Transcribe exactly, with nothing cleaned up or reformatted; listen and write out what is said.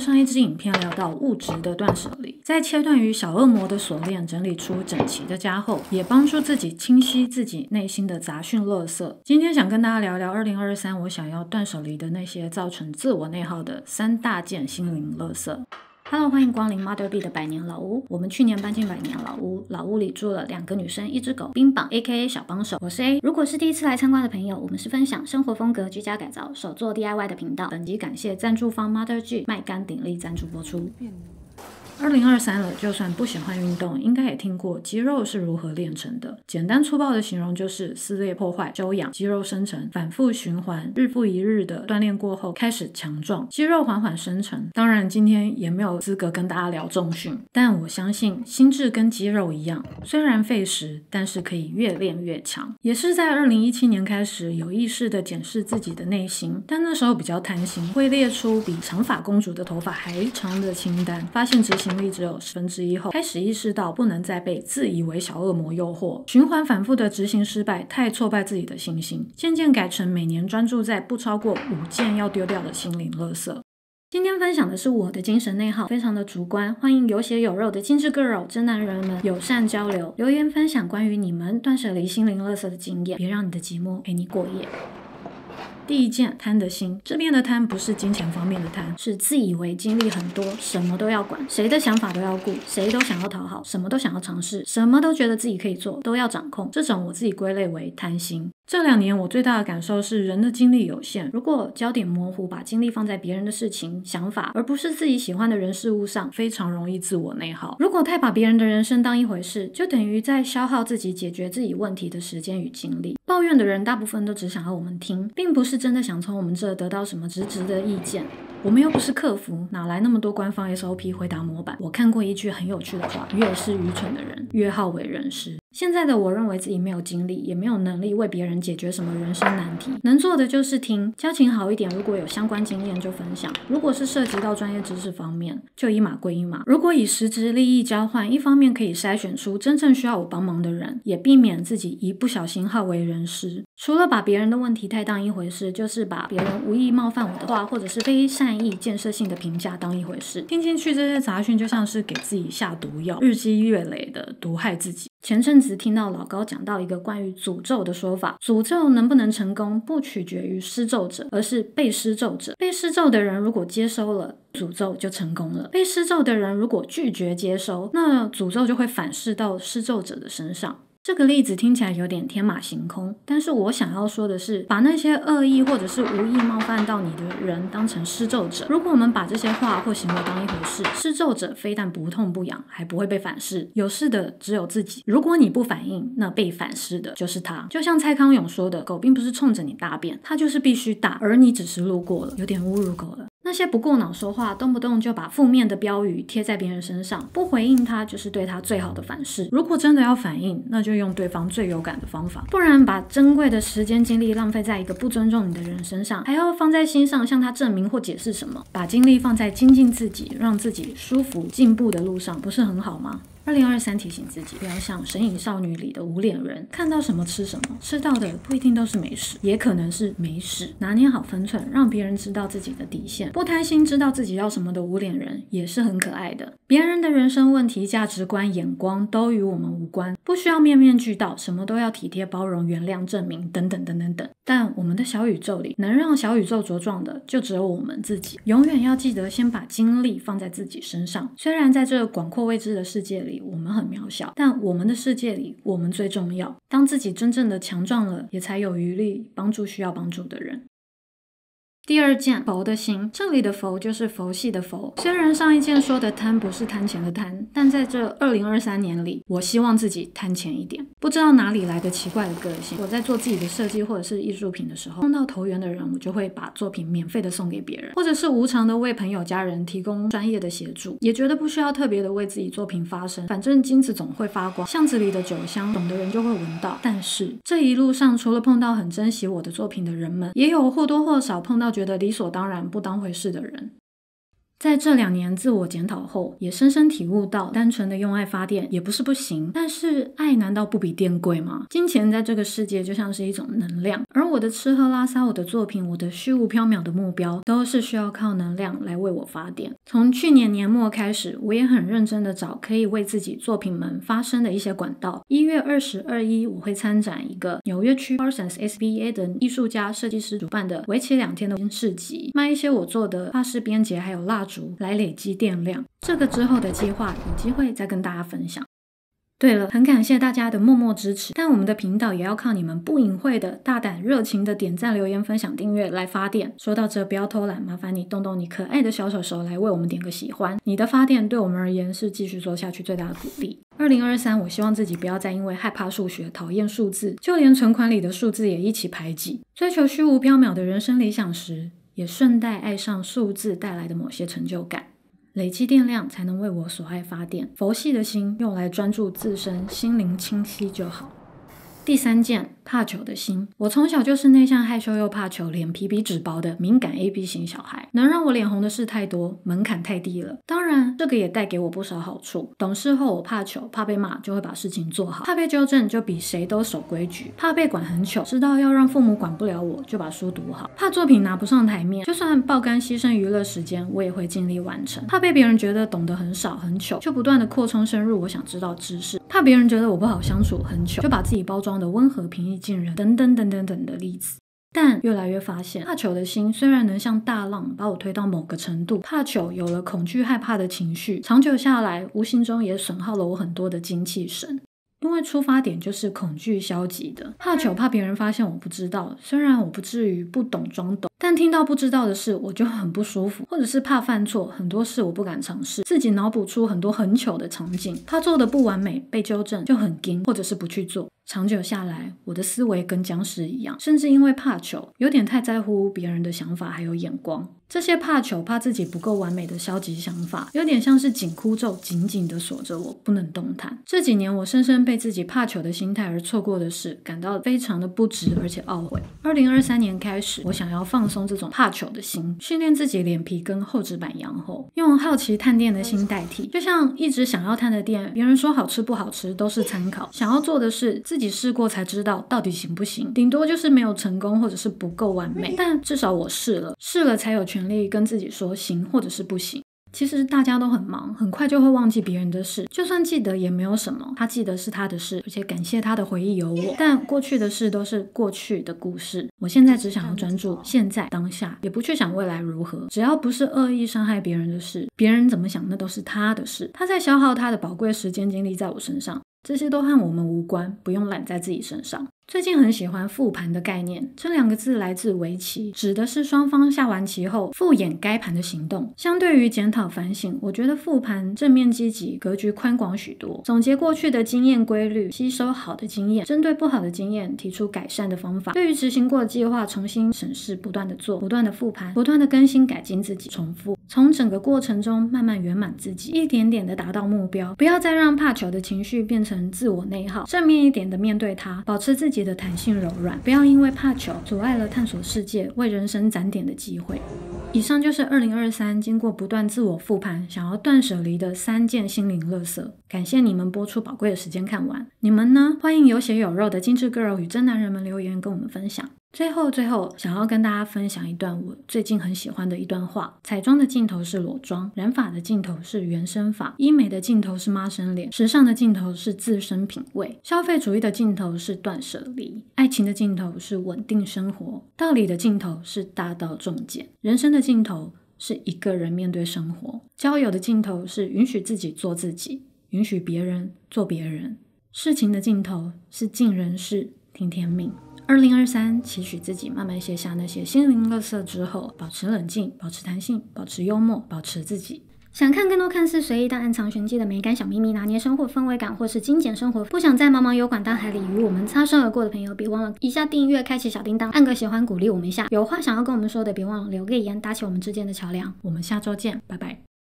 上一支影片聊到物质的断舍离，在切断于小恶魔的锁链，整理出整齐的家后，也帮助自己清晰自己内心的杂讯垃圾。今天想跟大家聊聊二零二三我想要断舍离的那些造成自我内耗的三大件心灵垃圾。Hello， 欢迎光临 Mother B 的百年老屋。我们去年搬进百年老屋，老屋里住了两个女生，一只狗，冰棒 A K A 小帮手。我是 A。如果是第一次来参观的朋友，我们是分享生活风格、居家改造、手作 D I Y 的频道。本集感谢赞助方 Mother G 麦干鼎力赞助播出。二零二三了，就算不喜欢运动，应该也听过肌肉是如何炼成的。简单粗暴的形容就是撕裂破坏、休养、肌肉生成，反复循环，日复一日的锻炼过后开始强壮，肌肉缓缓生成。当然今天也没有资格跟大家聊重训，但我相信心智跟肌肉一样，虽然费时，但是可以越练越强。也是在二零一七年开始有意识的检视自己的内心，但那时候比较贪心，会列出比长发公主的头发还长的清单，发现执行行力只有十分之一后，开始意识到不能再被自以为小恶魔诱惑，循环反复的执行失败，太挫败自己的信心，渐渐改成每年专注在不超过五件要丢掉的心灵垃圾。今天分享的是我的精神内耗，非常的主观，欢迎有血有肉的精致 girl 真男人们友善交流，留言分享关于你们断舍离心灵垃圾的经验，别让你的寂寞陪你过夜。第一件，贪的心。这边的贪不是金钱方面的贪，是自以为精力很多，什么都要管，谁的想法都要顾，谁都想要讨好，什么都想要尝试，什么都觉得自己可以做，都要掌控。这种我自己归类为贪心。这两年我最大的感受是，人的精力有限，如果焦点模糊，把精力放在别人的事情、想法，而不是自己喜欢的人事物上，非常容易自我内耗。如果太把别人的人生当一回事，就等于在消耗自己解决自己问题的时间与精力。抱怨的人大部分都只想要我们听，并不是真的想从我们这得到什么实质的意见。我们又不是客服，哪来那么多官方 S O P 回答模板？我看过一句很有趣的话，越是愚蠢的人，越好为人师。现在的我认为自己没有精力，也没有能力为别人解决什么人生难题，能做的就是听，交情好一点，如果有相关经验就分享，如果是涉及到专业知识方面，就一码归一码。如果以实质利益交换，一方面可以筛选出真正需要我帮忙的人，也避免自己一不小心好为人师。除了把别人的问题太当一回事，就是把别人无意冒犯我的话，或者是非善意建设性的评价当一回事。听进去这些杂讯就像是给自己下毒药，日积月累的毒害自己。前阵子听到老高讲到一个关于诅咒的说法，诅咒能不能成功不取决于施咒者，而是被施咒者。被施咒的人如果接收了，诅咒就成功了；被施咒的人如果拒绝接收，那诅咒就会反噬到施咒者的身上。这个例子听起来有点天马行空，但是我想要说的是，把那些恶意或者是无意冒犯到你的人当成施咒者。如果我们把这些话或行为当一回事，施咒者非但不痛不痒，还不会被反噬，有事的只有自己。如果你不反应，那被反噬的就是他。就像蔡康永说的，狗并不是冲着你大便，它就是必须大，而你只是路过了，有点侮辱狗了。那些不过脑说话，动不动就把负面的标语贴在别人身上，不回应他就是对他最好的反噬。如果真的要反应，那就用对方最有感的方法，不然把珍贵的时间精力浪费在一个不尊重你的人身上，还要放在心上向他证明或解释什么，把精力放在精进自己，让自己舒服进步的路上，不是很好吗？二零二三提醒自己，不要像《神隐少女》里的无脸人，看到什么吃什么，吃到的不一定都是美食，也可能是美屎。拿捏好分寸，让别人知道自己的底线，不贪心，知道自己要什么的无脸人也是很可爱的。别人的人生问题、价值观、眼光都与我们无关，不需要面面俱到，什么都要体贴、包容、原谅、证明等等等等等。但我们的小宇宙里，能让小宇宙茁壮的，就只有我们自己。永远要记得先把精力放在自己身上。虽然在这个广阔未知的世界里，我们很渺小，但我们的世界里，我们最重要。当自己真正的强壮了，也才有余力帮助需要帮助的人。第二件，佛的心。这里的佛就是佛系的佛。虽然上一件说的贪不是贪钱的贪，但在这二零二三年里，我希望自己贪钱一点。不知道哪里来的奇怪的个性，我在做自己的设计或者是艺术品的时候，碰到投缘的人，我就会把作品免费的送给别人，或者是无偿的为朋友家人提供专业的协助，也觉得不需要特别的为自己作品发声，反正金子总会发光，巷子里的酒香，懂的人就会闻到。但是这一路上，除了碰到很珍惜我的作品的人们，也有或多或少碰到觉得理所当然不当回事的人。 在这两年自我检讨后，也深深体悟到单纯的用爱发电也不是不行，但是爱难道不比电贵吗？金钱在这个世界就像是一种能量，而我的吃喝拉撒，我的作品，我的虚无缥缈的目标，都是需要靠能量来为我发电。从去年年末开始，我也很认真的找可以为自己作品们发声的一些管道。一月二十二一，我会参展一个纽约区 Parsons S B A 的艺术家设计师主办的为期两天的市集，卖一些我做的发饰编结还有蜡烛来累积电量。这个之后的计划有机会再跟大家分享。对了，很感谢大家的默默支持，但我们的频道也要靠你们不隐晦的大胆热情的点赞留言分享订阅来发电。说到这，不要偷懒，麻烦你动动你可爱的小手手来为我们点个喜欢，你的发电对我们而言是继续做下去最大的鼓励。二零二三，我希望自己不要再因为害怕数学讨厌数字，就连存款里的数字也一起排挤。追求虚无缥缈的人生理想时，也顺带爱上数字带来的某些成就感。累积电量才能为我所爱发电，佛系的心用来专注自身，心灵清晰就好。第三件，怕糗的心。我从小就是内向害羞又怕糗，脸皮比纸薄的敏感 A B 型小孩，能让我脸红的事太多，门槛太低了。当然这个也带给我不少好处。懂事后我怕糗，怕被骂就会把事情做好，怕被纠正就比谁都守规矩，怕被管很糗，知道要让父母管不了我就把书读好，怕作品拿不上台面，就算爆肝牺牲娱乐时间我也会尽力完成，怕被别人觉得懂得很少很糗，就不断的扩充深入我想知道知识，怕别人觉得我不好相处很糗，就把自己包装的温和平易近人，等等等等等的例子。但越来越发现，怕糗的心虽然能像大浪把我推到某个程度，怕糗有了恐惧害怕的情绪，长久下来无形中也损耗了我很多的精气神。因为出发点就是恐惧消极的，怕糗怕别人发现我不知道，虽然我不至于不懂装懂，但听到不知道的事我就很不舒服，或者是怕犯错，很多事我不敢尝试，自己脑补出很多很糗的场景，怕做的不完美被纠正就很惊，或者是不去做。长久下来，我的思维跟僵尸一样，甚至因为怕糗有点太在乎别人的想法还有眼光。这些怕糗怕自己不够完美的消极想法，有点像是紧箍咒紧紧的锁着我，不能动弹。这几年我深深被自己怕糗的心态而错过的事感到非常的不值，而且懊悔。二零二三年开始，我想要放松这种怕糗的心，训练自己脸皮跟厚纸板一样厚，用好奇探店的心代替。就像一直想要探的店，别人说好吃不好吃都是参考，想要做的事自己试过才知道到底行不行，顶多就是没有成功或者是不够完美，但至少我试了，试了才有权利跟自己说行或者是不行。其实大家都很忙，很快就会忘记别人的事，就算记得也没有什么，他记得是他的事，而且感谢他的回忆有我，但过去的事都是过去的故事。我现在只想要专注现在当下，也不去想未来如何，只要不是恶意伤害别人的事，别人怎么想那都是他的事，他在消耗他的宝贵时间精力在我身上，这些都和我们无关，不用揽在自己身上。最近很喜欢复盘的概念，这两个字来自围棋，指的是双方下完棋后复演该盘的行动。相对于检讨反省，我觉得复盘正面积极，格局宽广许多，总结过去的经验规律，吸收好的经验，针对不好的经验提出改善的方法，对于执行过的计划重新审视，不断的做，不断的复盘，不断的更新改进自己，重复，从整个过程中慢慢圆满自己，一点点的达到目标。不要再让怕糗的情绪变成自我内耗，正面一点的面对它，保持自己的弹性柔软，不要因为怕糗阻碍了探索世界为人生攒点的机会。以上就是二零二三经过不断自我复盘想要断舍离的三件心灵垃圾，感谢你们播出宝贵的时间看完。你们呢？欢迎有血有肉的精致 girl 与真男人们留言跟我们分享。最后最后想要跟大家分享一段我最近很喜欢的一段话：彩妆的尽头是裸妆，染发的尽头是原生发，医美的尽头是妈生脸，时尚的尽头是自身品味，消费主义的尽头是断舍离，爱情的尽头是稳定生活，道理的尽头是大道重简，人生的尽头是一个人面对生活，交友的尽头是允许自己做自己，允许别人做别人，事情的尽头是尽人事听天命。二零二三期许自己慢慢卸下那些心灵垃圾之后，保持冷静，保持弹性，保持幽默，保持自己。想看更多看似随意但暗藏玄机的美感小秘密，拿捏生活氛围感或是精简生活，不想在茫茫油管大海里与我们擦身而过的朋友，别忘了一下订阅，开启小叮当，按个喜欢鼓励我们一下。有话想要跟我们说的，别忘了留个言，搭起我们之间的桥梁。我们下周见，拜拜。